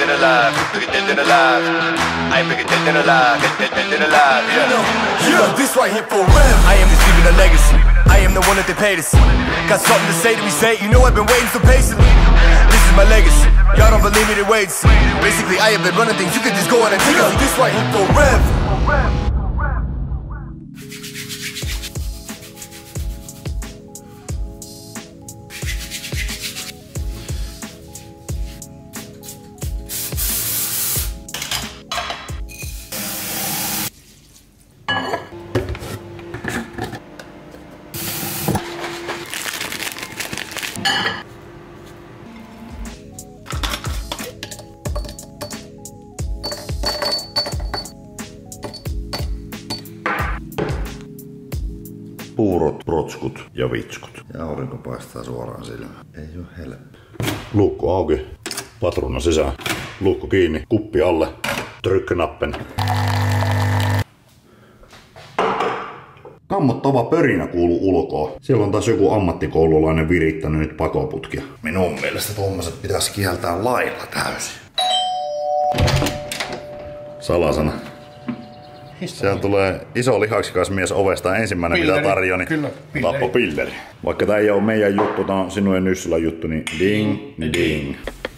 than alive, bigger dead than alive. I ain't bigger dead than alive, dead than alive. Yeah, this right here for real. I am just leaving a legacy. I am the one that they paid to see. Got something to say to me, say it. You know I've been waiting so patiently. This is my legacy. Y'all don't believe me, then wait and see. Basically, I have been running things. You can just go on and take it. This right here for real. Puurot, protskut ja vitskut. Ja aurinko paistaa suoraan silmään. Ei oo helppo. Luukku auki. Patruuna sisään. Luukku kiinni. Kuppi alle. Trykknappen. Kammottava pörinä kuuluu ulkoa. Siellä on taas joku ammattikoululainen virittänyt nyt pakoputkia. Minun mielestä tuommoiset pitäisi kieltää lailla täysin. Salasana. Siellä tulee iso lihaksikas mies ovesta. Ensimmäinen pilleri, mitä tarjoaa, niin tappopilleri. Vaikka tää ei oo meidän juttu, tää on sinun ja Nyssylän juttu, niin ding, ding.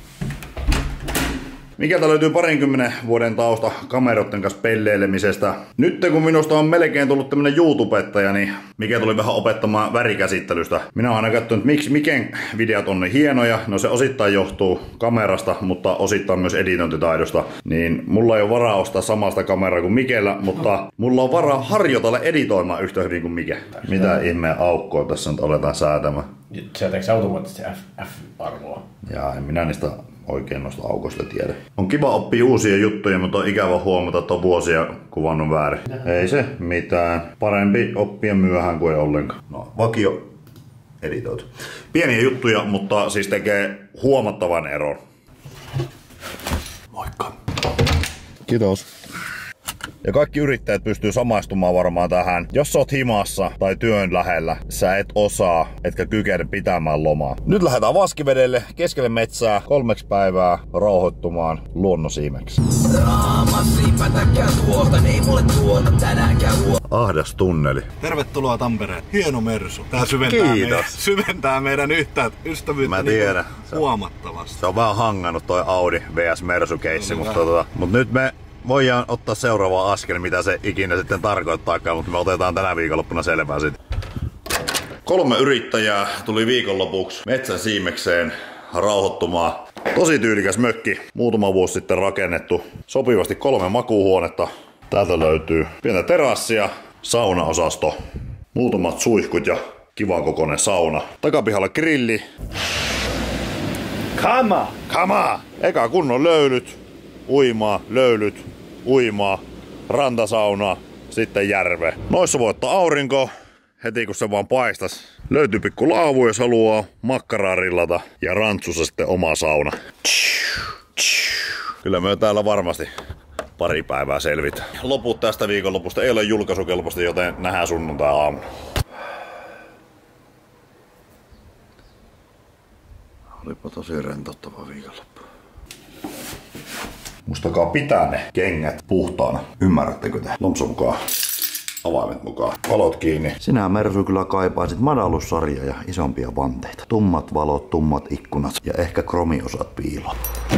Mikä löytyy 20 vuoden tausta kameroiden kanssa pelleilemisestä. Nyt kun minusta on melkein tullut tämmönen YouTubettaja, niin mikä tuli vähän opettamaan värikäsittelystä. Minä oon aina katsonut, miksi Miken videot on niin hienoja. No se osittain johtuu kamerasta, mutta osittain myös editointitaidosta. Niin mulla ei ole varaa ostaa samasta kameraa kuin Mikellä, mutta mulla on varaa harjoitella editoimaan yhtä hyvin kuin Mike. Mitä ihmeen aukkoa tässä nyt aletaan säätämään? Säätääkö automaattisesti F-arvoa? Jaa, en minä niistä oikein noista aukoista tiedä. On kiva oppia uusia juttuja, mutta on ikävä huomata, että on vuosia kuvannut väärin. Ei se mitään. Parempi oppia myöhään kuin ei ollenkaan. No, vakio editoitu. Pieniä juttuja, mutta siis tekee huomattavan eron. Moikka. Kiitos. Ja kaikki yrittäjät pystyy samaistumaan varmaan tähän. Jos sä oot himassa tai työn lähellä, sä et osaa, etkä kykene pitämään lomaa. Nyt lähdetään Vaskivedelle keskelle metsää 3 päivää rauhoittumaan luonnosiimeksi. Ahdas tunneli. Tervetuloa Tampereen. Hieno Mersu. Tää syventää meidän ystävyyttä tiedän. Huomattavasti. Se on vähän hangannut toi Audi vs Mersu-keissi, mutta nyt me voidaan ottaa seuraava askel, mitä se ikinä sitten tarkoittaakaan, mutta me otetaan tänä viikonloppuna selvää siitä. 3 yrittäjää tuli viikonlopuksi metsän siimekseen rauhoittumaan. Tosi tyylikäs mökki, muutama vuosi sitten rakennettu. Sopivasti 3 makuuhuonetta. Täältä löytyy pientä terassia, saunaosasto, muutamat suihkut ja kivan kokoinen sauna. Takapihalla grilli. Kama! Eka kunnon löylyt. Uimaa, löylyt, uimaa, rantasaunaa, sitten järve. Noissa voi ottaa aurinko, heti kun se vaan paistas. Löytyy pikku laavu, jos haluaa makkaraa rillata, ja rantsussa sitten oma sauna. Kyllä me täällä varmasti pari päivää selvitä. Loput tästä viikonlopusta ei ole julkaisukelpoista, joten nähdään sunnuntai-aamuna. Olipa tosi rentouttava viikonloppu. Muistakaa pitää ne kengät puhtaana. Ymmärrättekö te? Lompsu mukaan. Avaimet mukaan. Valot kiinni. Sinä Mersu kyllä kaipaisit madalussarjaa ja isompia vanteita. Tummat valot, tummat ikkunat ja ehkä kromiosat piiloon.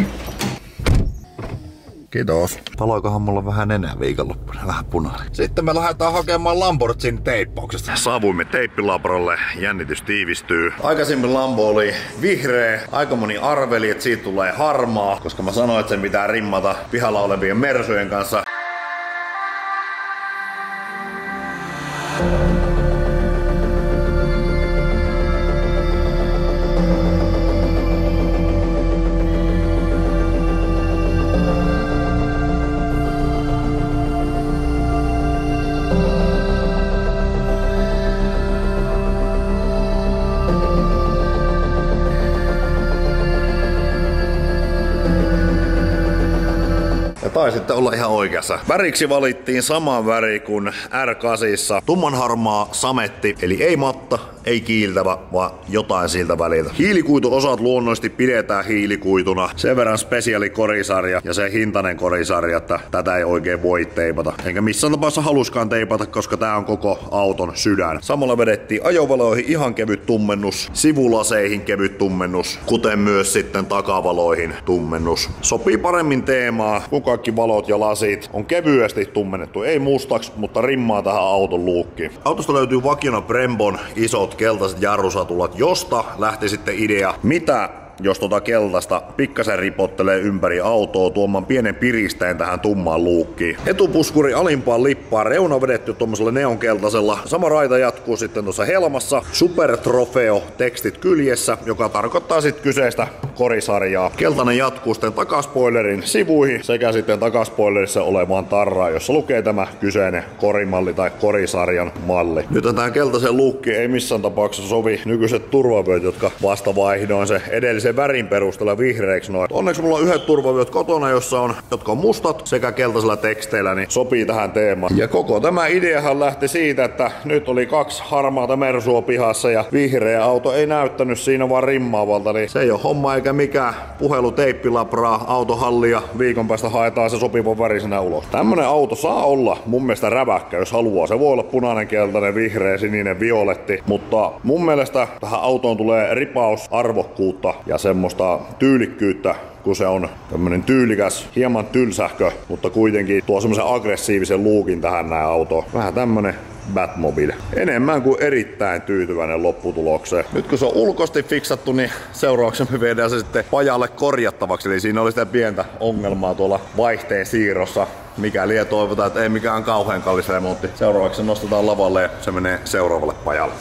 Kiitos. Paloikohan mulla vähän enää viikonloppuna, vähän punainen. Sitten me lähdetään hakemaan Lamborghini teippauksesta. Saavuimme teippilabralle, jännitys tiivistyy. Aikaisemmin Lambo oli vihreä, aika moni arveli, että siitä tulee harmaa, koska mä sanoin, että sen pitää rimmata pihalla olevien Mersujen kanssa. Taisitte olla ihan oikeassa. Väriksi valittiin sama väri kuin R8. Tummanharmaa sametti, eli ei matta, ei kiiltävä, vaan jotain siltä väliltä. Hiilikuituosat luonnollisesti pidetään hiilikuituna. Sen verran spesiaali korisarja ja se hintainen korisarja, että tätä ei oikein voi teipata. Enkä missään tapauksessa haluskaan teipata, koska tää on koko auton sydän. Samalla vedettiin ajovaloihin ihan kevyt tummennus, sivulaseihin kevyt tummennus, kuten myös sitten takavaloihin tummennus. Sopii paremmin teemaa, kun kaikki valot ja lasit on kevyesti tummennettu. Ei mustaks, mutta rimmaa tähän auton luukkiin. Autosta löytyy vakiona Brembon isot keltaiset jarrusatulat, josta lähti sitten idea, mitä jos tota keltaista pikkasen ripottelee ympäri autoa tuomaan pienen piristein tähän tummaan luukkiin. Etupuskuri alimpaan lippaan, reuna vedetty tuommoisella neonkeltaisella. Sama raita jatkuu sitten tuossa helmassa. Super Trofeo tekstit kyljessä, joka tarkoittaa sitten kyseistä korisarjaa. Keltainen jatkuu sitten takaspoilerin sivuihin sekä sitten takaspoilerissa olevaan tarraan, jossa lukee tämä kyseinen korimalli tai korisarjan malli. Nyt tämä keltaisen luukki ei missään tapauksessa sovi nykyiset turvavyöt, jotka vasta vaihdoin se edellisen värin perusteella vihreiksi noin. Onneksi mulla on yhdet turvavyöt kotona, jotka on mustat sekä keltaisilla teksteillä, niin sopii tähän teemaan. Ja koko tämä ideahan lähti siitä, että nyt oli 2 harmaata Mersua pihassa ja vihreä auto ei näyttänyt siinä vaan rimmaavalta, niin se ei ole homma eikä mikään puhelu teippilabraa autohallia. Viikon päästä haetaan se sopivan värisenä ulos. Tämmönen auto saa olla mun mielestä räväkkä, jos haluaa. Se voi olla punainen, keltainen, vihreä, sininen, violetti, mutta mun mielestä tähän autoon tulee ripaus arvokkuutta ja semmoista tyylikkyyttä, kun se on tämmönen tyylikäs, hieman tylsähkö, mutta kuitenkin tuo semmoisen aggressiivisen lookin tähän näin autoon. Vähän tämmönen Batmobile. Enemmän kuin erittäin tyytyväinen lopputulokseen. Nyt kun se on ulkoisesti fiksattu, niin seuraavaksi me viedään se sitten pajalle korjattavaksi. Eli siinä oli sitä pientä ongelmaa tuolla vaihteen siirrossa. Mikäli toivotaan, että ei mikään kauhean kallis remontti. Seuraavaksi se nostetaan lavalle ja se menee seuraavalle pajalle.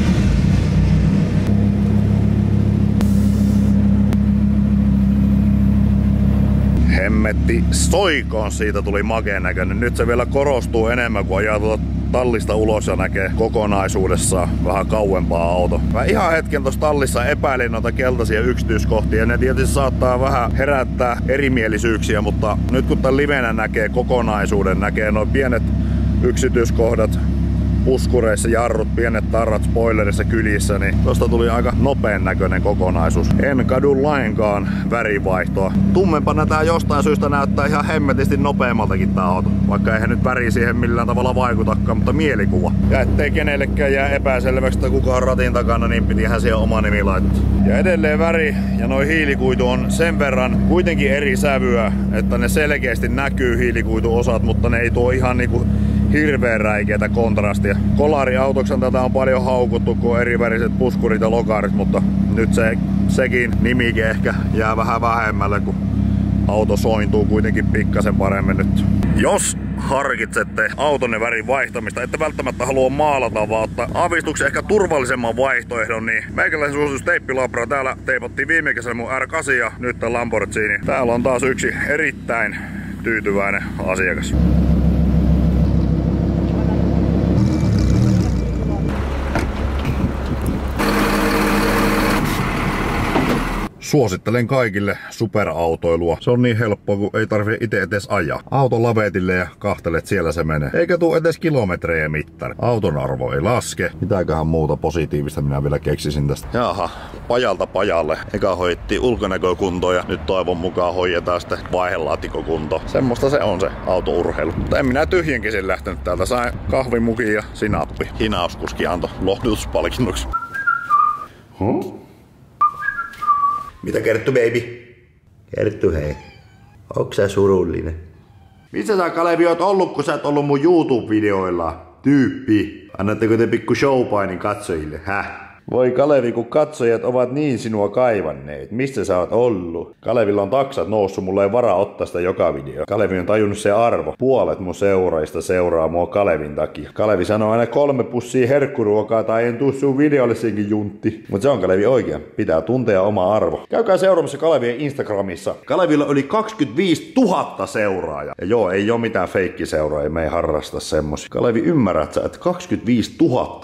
Hemmetti soikoon, siitä tuli makeen näköinen. Nyt se vielä korostuu enemmän, kun ajaa tuota tallista ulos ja näkee kokonaisuudessaan vähän kauempaa auto. Mä ihan hetken tuossa tallissa epäilin noita keltaisia yksityiskohtia ja ne tietysti saattaa vähän herättää erimielisyyksiä, mutta nyt kun tän livenä näkee kokonaisuuden, näkee noin pienet yksityiskohdat, puskureissa, jarrut, pienet tarrat, spoilerissa, kylissä, niin tosta tuli aika nopean näköinen kokonaisuus. En kadu lainkaan värivaihtoa. Tummempana tää jostain syystä näyttää ihan hemmetisti nopeammaltakin tää auto. Vaikka eihän nyt väri siihen millään tavalla vaikutakaan, mutta mielikuva. Ja ettei kenellekään jää epäselväksi, että kuka on ratin takana, niin pitihän siihen oma nimi laittaa. Ja edelleen väri ja noi hiilikuitu on sen verran kuitenkin eri sävyä, että ne selkeästi näkyy hiilikuituosat, mutta ne ei tuo ihan niinku hirveän räikeätä kontrastia. Kolariautoksen tätä on paljon haukuttu, kun on eriväriset puskurit ja lokarit, mutta nyt sekin nimike ehkä jää vähän vähemmälle, kun auto sointuu kuitenkin pikkasen paremmin nyt. Jos harkitsette autonne värin vaihtamista, ette välttämättä halua maalata, vaan ottaa aavistuksen ehkä turvallisemman vaihtoehdon, niin meikäläisen suositus teippilabra. Täällä teipattiin viime kesänä mun R8 ja nyt tää Lamborghini. Täällä on taas yksi erittäin tyytyväinen asiakas. Suosittelen kaikille superautoilua. Se on niin helppoa, kun ei tarvitse itse edes ajaa. Auto lavetille ja kahtelet, siellä se menee. Eikä tuu edes kilometrejä mittari. Auton arvo ei laske. Mitäköhän muuta positiivista minä vielä keksisin tästä. Jaha, pajalta pajalle. Eka hoidettiin ulkonäkökuntoa ja nyt toivon mukaan hoidetaan sitten vaihelaatikkokunto. Semmoista se on se autourheilu. Mutta en minä tyhjänkin lähtenyt täältä. Sain kahvimukin ja sinappi. Hinauskuski antoi lohdutuspalkinnoksi. Mitä Kerttu, baby? Kerttu, hei. Onks sä surullinen? Missä sä, Kalevi, oot ollut, kun sä et ollut mun YouTube-videoilla? Tyyppi. Annatteko te pikku showpainin katsojille, häh? Voi Kalevi, kun katsojat ovat niin sinua kaivanneet. Missä sä oot ollut? Kalevilla on taksat noussut, mulla ei varaa ottaa sitä joka video. Kalevi on tajunnut se arvo. Puolet mun seuraajista seuraa mua Kalevin takia. Kalevi sanoo aina 3 pussia herkkuruokaa tai en tuu sun videolle senkin juntti. Mut se on Kalevi oikein. Pitää tuntea oma arvo. Käykää seuraamassa Kalevien Instagramissa. Kalevilla oli 25 000 seuraajaa. Ja joo, ei oo mitään feikkiseuraajia, me ei harrasta semmosia. Kalevi, ymmärrät sä, että 25 000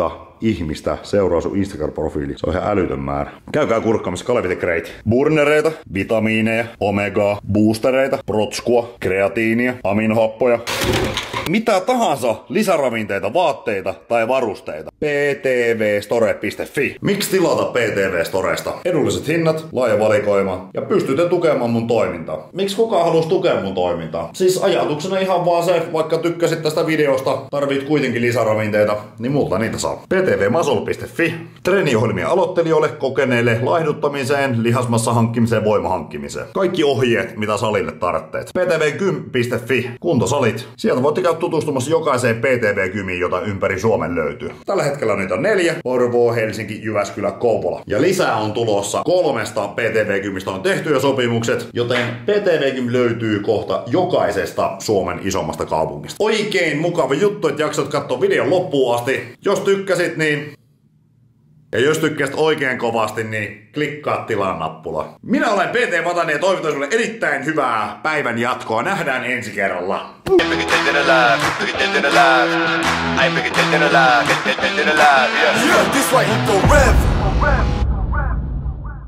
ihmistä seuraa sun Instagram-profiili. Se on ihan älytön määrä. Käykää kurkkaamassa Kalevi the Great. Burnereita, vitamiineja, omegaa, boostereita, protskua, kreatiinia, aminohappoja. Mitä tahansa lisäravinteita, vaatteita tai varusteita. ptvstore.fi. Miksi tilata PTV Storesta? Edulliset hinnat, laaja valikoima ja pystytte tukemaan mun toimintaa. Miksi kukaan haluaisi tukea mun toimintaa? Siis ajatuksena ihan vaan se, vaikka tykkäsit tästä videosta, tarvit kuitenkin lisäravinteita, niin multa niitä saa. ptvmuscle.fi. Treeniohjelmia aloittelijoille, kokeneille, laihduttamiseen, lihasmassa hankkimiseen, voimahankkimiseen. Kaikki ohjeet, mitä salille tarvitteet. ptvgym.fi. Kuntosalit. Sieltä voitte käydä tutustumassa jokaiseen PTV-gymiin, jota ympäri Suomen löytyy. Tällä hetkellä niitä on 4. Porvoo, Helsinki, Jyväskylä, Kouvola. Ja lisää on tulossa 3 PTV-gymistä on tehty jo sopimukset, joten PTV-gym löytyy kohta jokaisesta Suomen isommasta kaupungista. Oikein mukava juttu, että jaksat katsoa videon loppuun asti. Jos tykkäsit, niin... Ja jos tykkäsit oikein kovasti, niin klikkaa tilaa nappula. Minä olen PT Vatanen ja toivotan sinulle erittäin hyvää päivän jatkoa. Nähdään ensi kerralla. I pick it dead in alive, pick it dead in alive. I pick it dead in alive, dead in alive, yeah. Yeah, this right here for Rev.